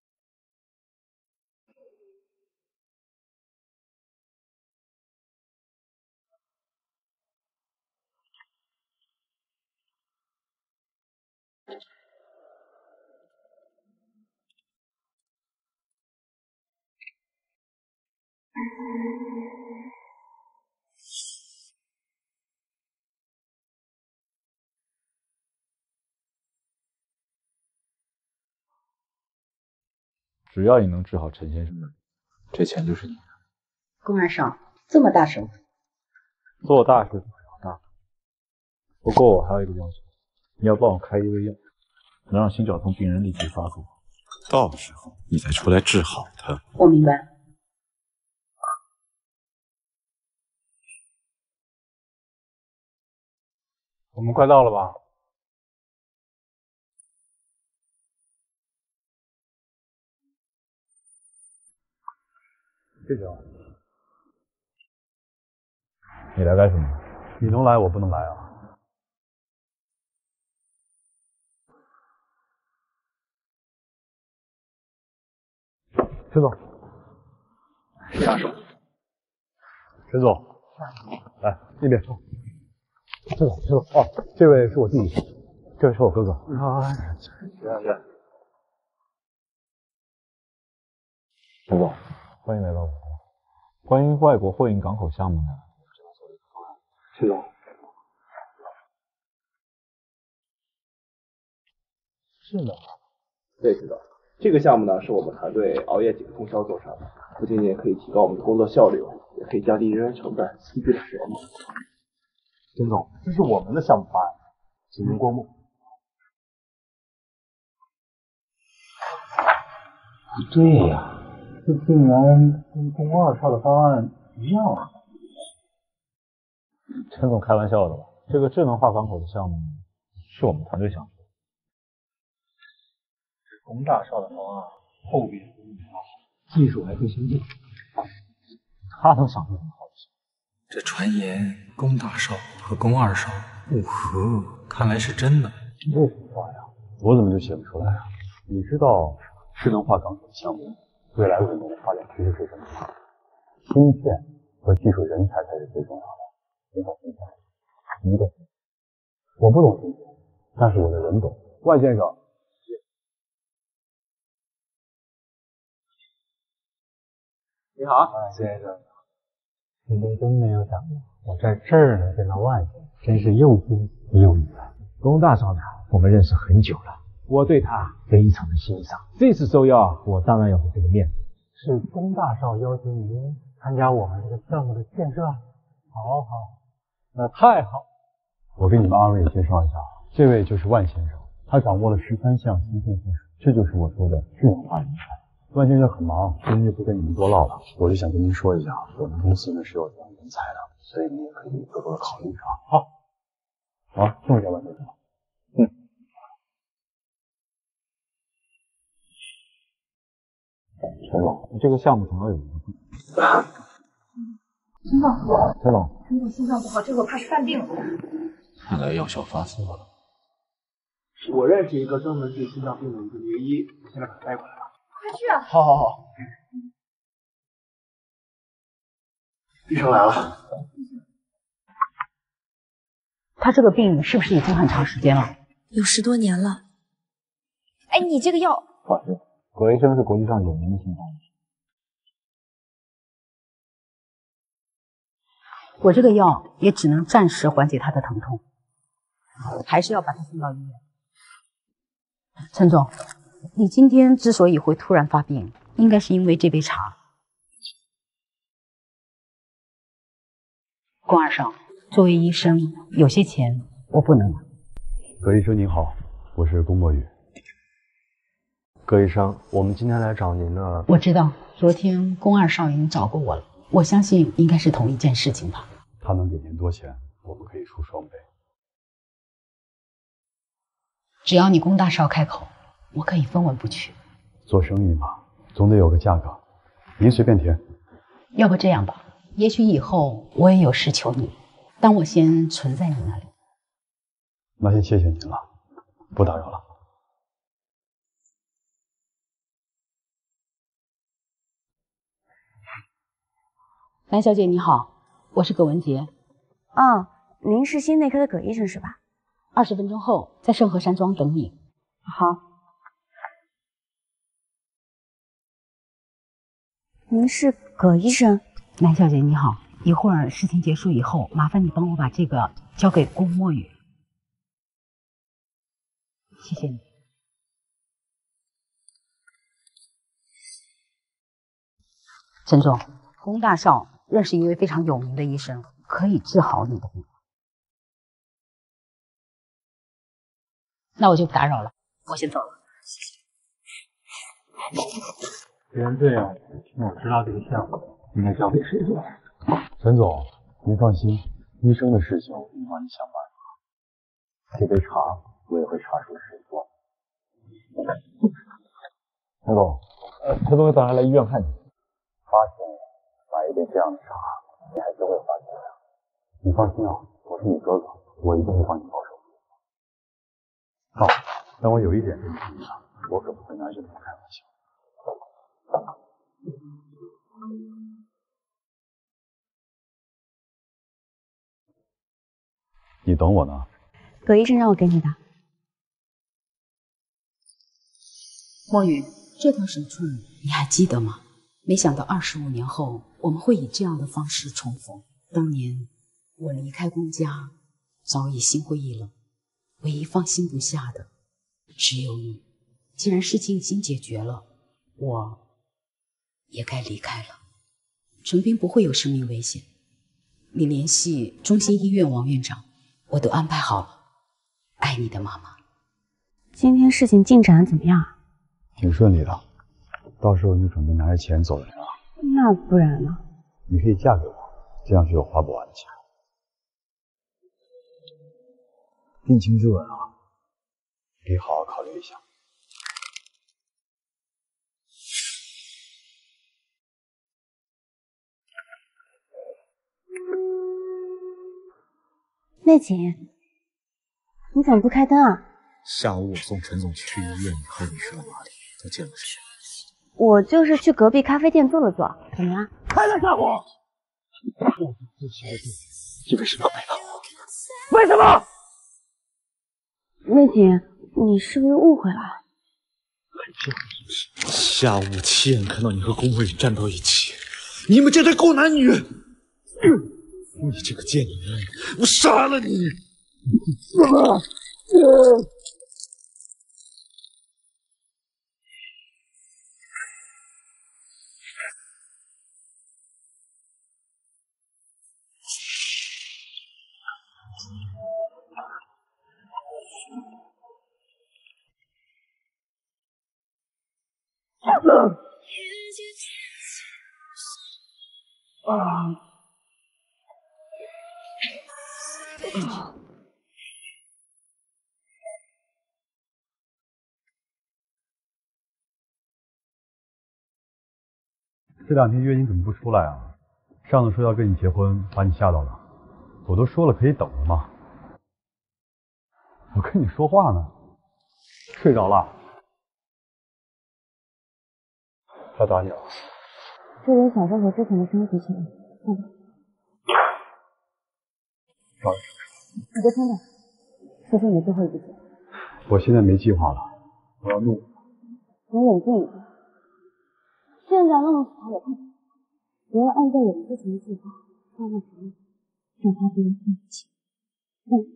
只要你能治好陈先生的病，这钱就是你的。 龚二少，这么大手笔， 做大事小大。不过我还有一个要求，你要帮我开一味药，能让心绞痛病人立即发作。 到时候你再出来治好他。 我明白。 我们快到了吧？这种， 你来干什么？ 你能来，我不能来啊。陈总， 下手。 陈总，来那边。陈总，陈总，哦，这位是我弟弟，这位是我哥哥。啊，是是。 陈总，欢迎来到我国。关于外国货运港口项目呢，我正在做一个方案。 陈总， 是的。 对，是的。这个项目呢，是我们团队熬夜几个通宵做成的，不仅仅可以提高我们的工作效率，也可以降低人员成本，吸聚使用。 陈总，这是我们的项目方案，请您过目。 不对呀，这竟然跟宫二少的方案一样啊！陈总开玩笑的吧？这个智能化港口的项目是我们团队想出的。 龚大少的方案后边技术还更先进， 他能想出什么好的项目？ 这传言龚大少和龚二少不和，看来是真的。 这什么话呀？我怎么就写不出来啊？你知道智能化港口的项目未来五年的发展趋势是什么吗？芯片和技术人才才是最重要的。你懂芯片？你懂？我不懂芯片，但是我的人懂。万先生。 你好，万先生。今天真没有想到，我在这儿能见到万先生，真是又惊喜又意外。龚大少呢，我们认识很久了，我对他非常的欣赏。这次受邀，我当然要给这个面子。是龚大少邀请您参加我们这个项目的建设？好好，那太好。 我给你们二位介绍一下，这位就是万先生，他掌握了十三项芯片技术，这就是我说的智能化人才。万先生很忙，今天就不跟你们多唠了，我就想跟您说一下，我们公司呢是有这样人才的，所以你也可以多多考虑一下。好，好，送一下万先生。嗯。 陈总，你这个项目总要有一个部。 陈总， 陈总， 陈总心脏不好，这个我怕是犯病了。 看来药效发作了。 我认识一个专门治心脏病的一个名医，我现在把他带过来了。 快去啊！ 好好好。医生来了。 他这个病是不是已经很长时间了？ 有十多年了。 哎，你这个药， 放心，葛医生是国际上有名的心脏医生。 我这个药也只能暂时缓解他的疼痛，还是要把他送到医院。陈总，你今天之所以会突然发病，应该是因为这杯茶。龚二少，作为医生，有些钱我不能拿。 葛医生您好，我是龚墨雨。 葛医生，我们今天来找您呢。 我知道，昨天龚二少已经找过我了，我相信应该是同一件事情吧。 他能给您多钱，我们可以出双倍。 只要你龚大少开口，我可以分文不取。 做生意嘛，总得有个价格，您随便填。 要不这样吧，也许以后我也有事求你，当我先存在你那里。 那先谢谢您了，不打扰了。 蓝小姐你好，我是葛文杰。 哦，您是心内科的葛医生是吧？ 二十分钟后在盛和山庄等你。 好。您是葛医生？ 蓝小姐你好，一会儿事情结束以后，麻烦你帮我把这个交给龚墨雨。谢谢你。陈总，龚大少认识一位非常有名的医生，可以治好你的病。那我就不打扰了，我先走了。谢谢。 既然这样，那我知道这个项目应该交给谁做。 陈总，您放心，医生的事情我帮你想办法。 这杯茶我也会查出谁做的。陈总，呃，陈总早上来医院看你，发现买一杯这样的茶，你还是会发现的。你放心啊，我是你哥哥，我一定会帮你报仇。好，但我有一点跟你说啊，我可不会拿这个开玩笑。你等我呢。 葛医生让我给你的。 墨雨，这条手串你还记得吗？没想到二十五年后，我们会以这样的方式重逢。当年我离开顾家，早已心灰意冷，唯一放心不下的只有你。既然事情已经解决了，我也该离开了。陈斌不会有生命危险，你联系中心医院王院长，我都安排好了。爱你的妈妈。 今天事情进展怎么样？ 挺顺利的，到时候你准备拿着钱走人啊？ 那不然呢？ 你可以嫁给我，这样就有花不完的钱。定情之吻啊，可以好好考虑一下。 妹锦，你怎么不开灯啊？ 下午我送陈总去医院以后，你去了哪里？都见了谁？ 我就是去隔壁咖啡店坐了坐，怎么了？ 还来吓我！ 你为什么要背叛我？为什么？ 妹锦，你是不是误会了？ 下午亲眼看到你和龚卫站到一起，你们这对狗男女！你这个贱女人，我杀了你！ 怎么？啊！ 这两天约你怎么不出来啊？上次说要跟你结婚，把你吓到了。我都说了可以等着嘛。我跟你说话呢，睡着了？他打你了？ 这点小事和之前的生活比起来，算吧。 找你什么事？ 你别冲动，说说你的最后一句。 我现在没计划了，我要弄死他。 你冷静一点，现在弄死他也太早，不要按照我们之前的计划慢慢调整，让他不能生气。嗯。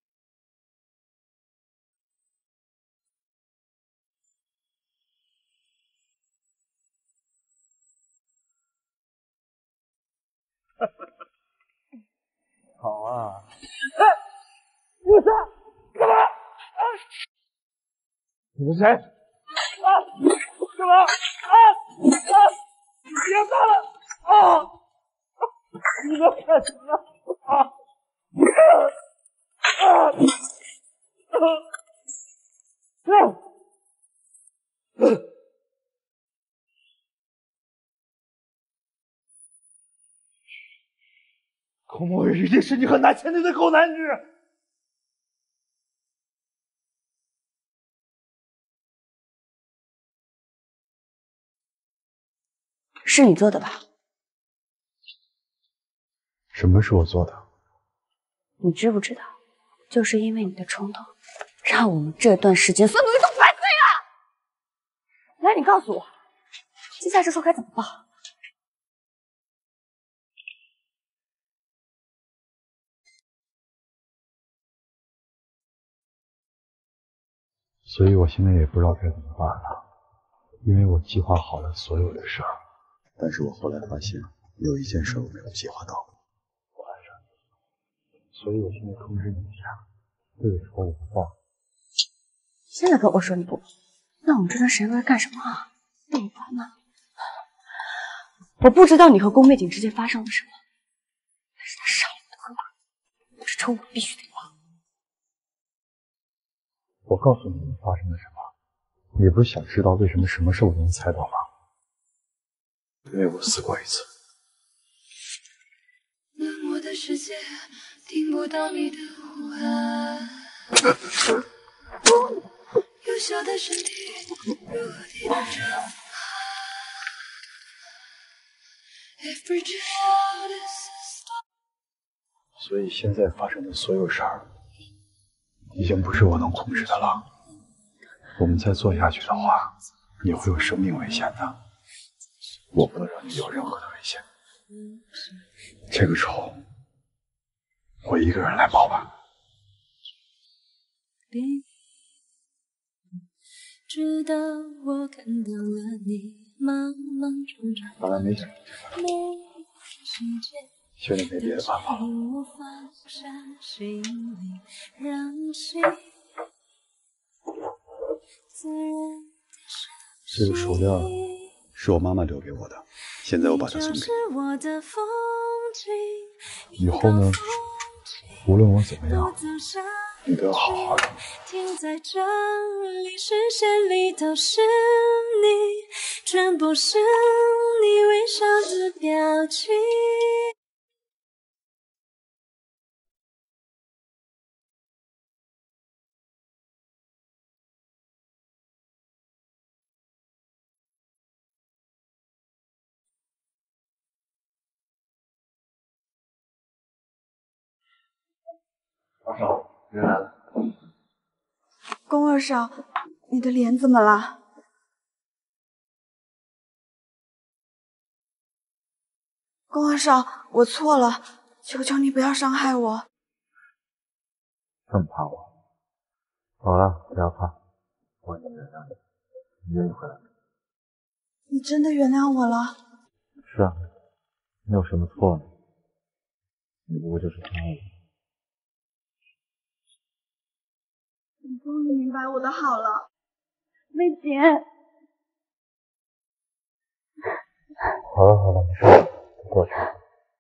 好啊！ 哎，你是干嘛？啊！ 你是谁？ 啊！干嘛？啊啊！别打了！啊！你们干什么？啊！啊！啊！ 孔墨雨一定是你和南前那对狗男女！ 是你做的吧？ 什么是我做的？ 你知不知道，就是因为你的冲动，让我们这段时间所有人都白费了。来，你告诉我，接下来这事该怎么办？ 所以我现在也不知道该怎么办了，因为我计划好了所有的事儿， 但是我后来发现有一件事我没有计划到。 我爱上你，所以我现在通知你一下，对你说我不报。 现在跟我说你不，那我们这段时间都在干什么啊？那么烦呢？我不知道你和宫妹景之间发生了什么，但是他杀了我的哥们，这仇我必须得报。 我告诉你们发生了什么，你不是想知道为什么什么事我都能猜到吗？因为我死过一次。 冷漠的世界听不到你的呼喊，优秀的身体如何抵挡着风寒？ 所以现在发生的所有事儿，已经不是我能控制的了。我们再做下去的话，你会有生命危险的。我不能让你有任何的危险。这个仇，我一个人来报吧。 直到我看到了你莽莽撞撞， 本来没想这个，现在没别的办法了。 这个手链是我妈妈留给我的，现在我把它送给你。以后呢，无论我怎么样，你都要好好的。 停在这里，视线里都是你，全部是你微笑的表情。 二少，人来了。 宫二少，你的脸怎么了？宫二少，我错了，求求你不要伤害我。 这么怕我？好了，不要怕，我已经原谅你，你愿意回来吗？ 你真的原谅我了？ 是啊，你有什么错呢？你不过就是贪爱我。 你终于明白我的好了，薇姐。 好了好了，没事了，都过去了。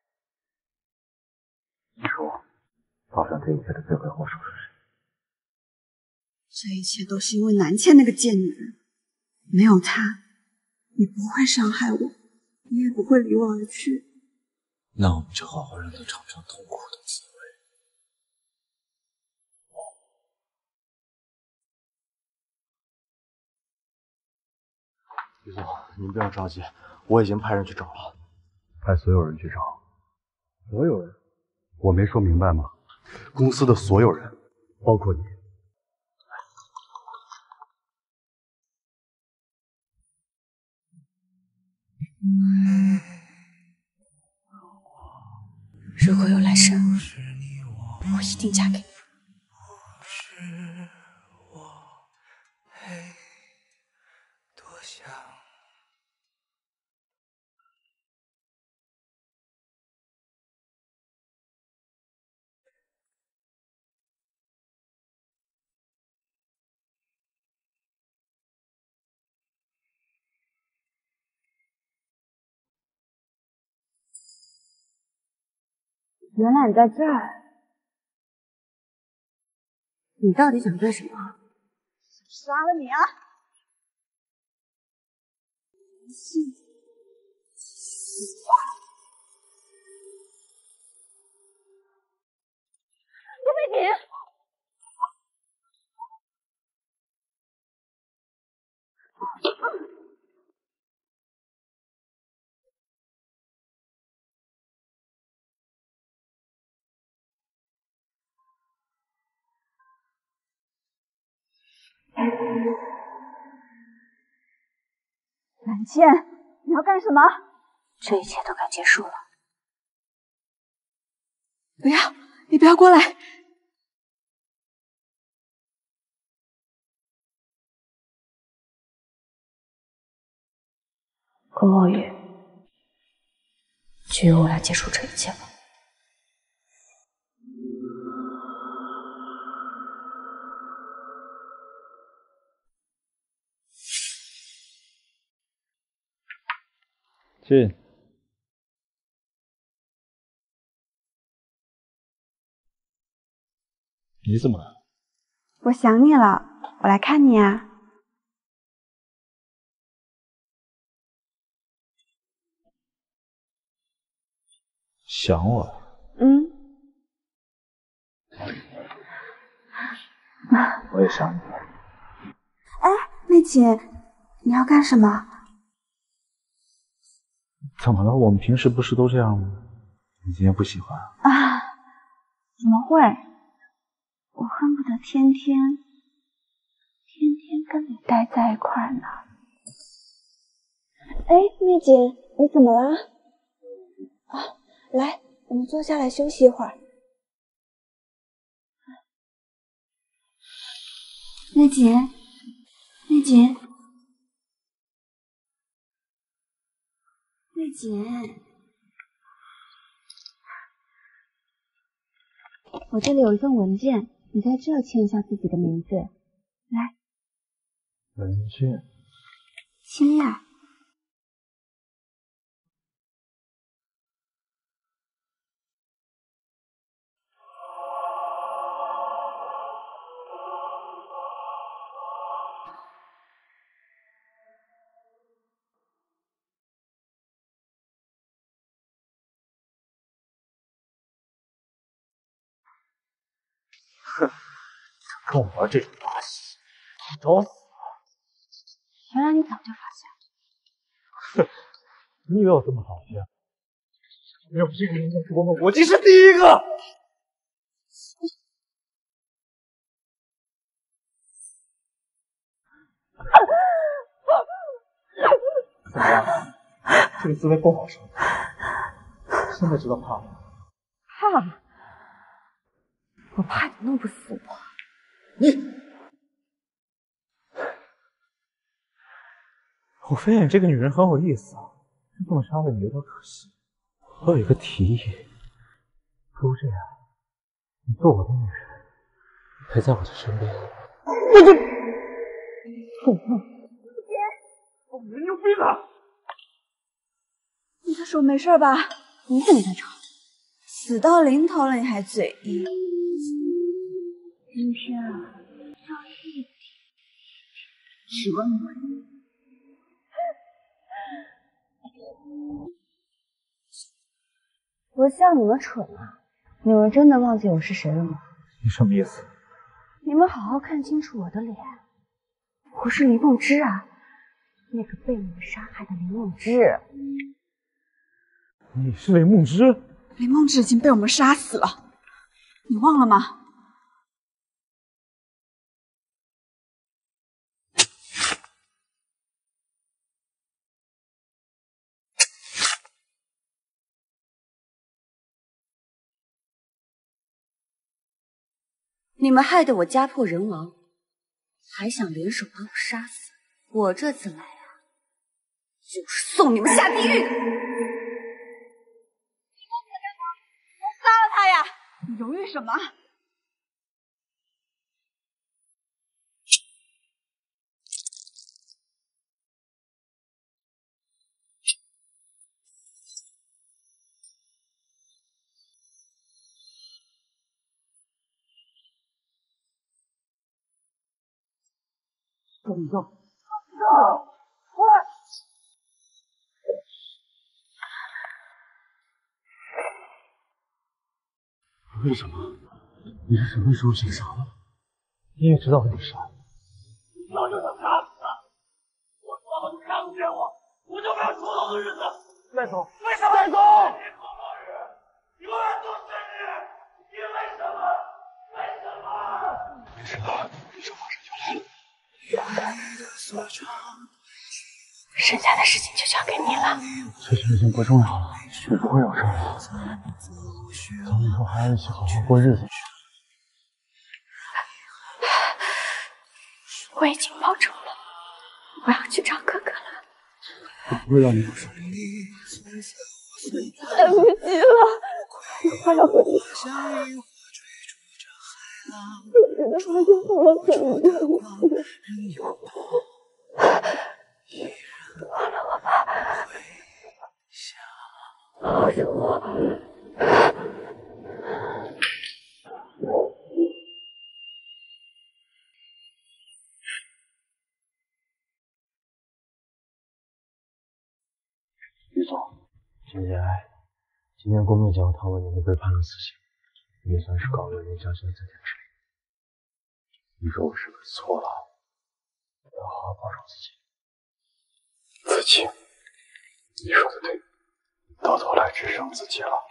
你说，造成这一切的罪魁祸首是谁？ 这一切都是因为南茜那个贱女人，没有她，你不会伤害我，你也不会离我而去。 那我们就好好让她尝尝痛苦的滋味。 于总，您不要着急，我已经派人去找了。 派所有人去找。所有人？我没说明白吗？公司的所有人，包括你。 如果有来生，我一定嫁给你。 原来你在这儿，你到底想干什么？杀了你啊！叶飞锦，南茜，你要干什么？ 这一切都该结束了。 不要，你不要过来！ 顾墨雨，就由我来结束这一切吧。 进。你怎么来了？ 我想你了。 我来看你啊。 想我呀？ 嗯。 我也想你。 哎，妹姐，你要干什么？ 怎么了？我们平时不是都这样吗？你今天不喜欢啊？ 啊，怎么会？我恨不得天天天天跟你待在一块儿呢。哎，妹姐，你怎么了？啊，来，我们坐下来休息一会儿。妹姐，妹姐，妹姐。我这里有一份文件，你在这签一下自己的名字。来， 文件， 签呀。 哼，跟我玩这种把戏，找死！ 原来你早就发现了。 哼，你以为我这么好骗？没有这个人在说吗？我即是第一个。怎么样？这个滋味不好受。现在知道怕吗？ 怕？我怕你弄不死我。 你，我发现这个女人很有意思啊，这么杀了你有点可惜。我有一个提议，不如这样，你做我的女人，陪在我的身边。我这，凤凤，凤你有病啊！ 你的手没事吧？ 你怎么在这？ 死到临头了，你还嘴硬。 今天啊，要一点指问我。我像你们蠢啊！你们真的忘记我是谁了吗？ 你什么意思？ 你们好好看清楚我的脸，我是林梦之啊，那个被你们杀害的林梦之。 你是林梦之？ 林梦之已经被我们杀死了，你忘了吗？ 你们害得我家破人亡，还想联手把我杀死。我这次来啊，就是送你们下地狱的。 杀了他呀！你犹豫什么？ 等着！ 为什么？你是什么时候想杀的？ 你也知道我杀的。 早就想杀死他。我说了，你看不见我，我就没有出头的日子。 赖总， 为什么？赖总，永远都是你！你为什么？为什么？没事的，医生马上就来了。 剩下的事情就交给你了。 这些已经不重要了，你不会有事的。咱们以后还要一起好好过日子。 我已经报仇了，我要去找哥哥了。 我不会让你有事。 来不及了，我快要和你走。我真的发现我了很多。忘了我吧，好是我。 于总，倩倩，今天宫妹姐和唐文你都被判了死刑，也算是告了林香香这件事。 你说我是不是错了？要好好保重自己。子琪，你说的对，到头来只剩自己了。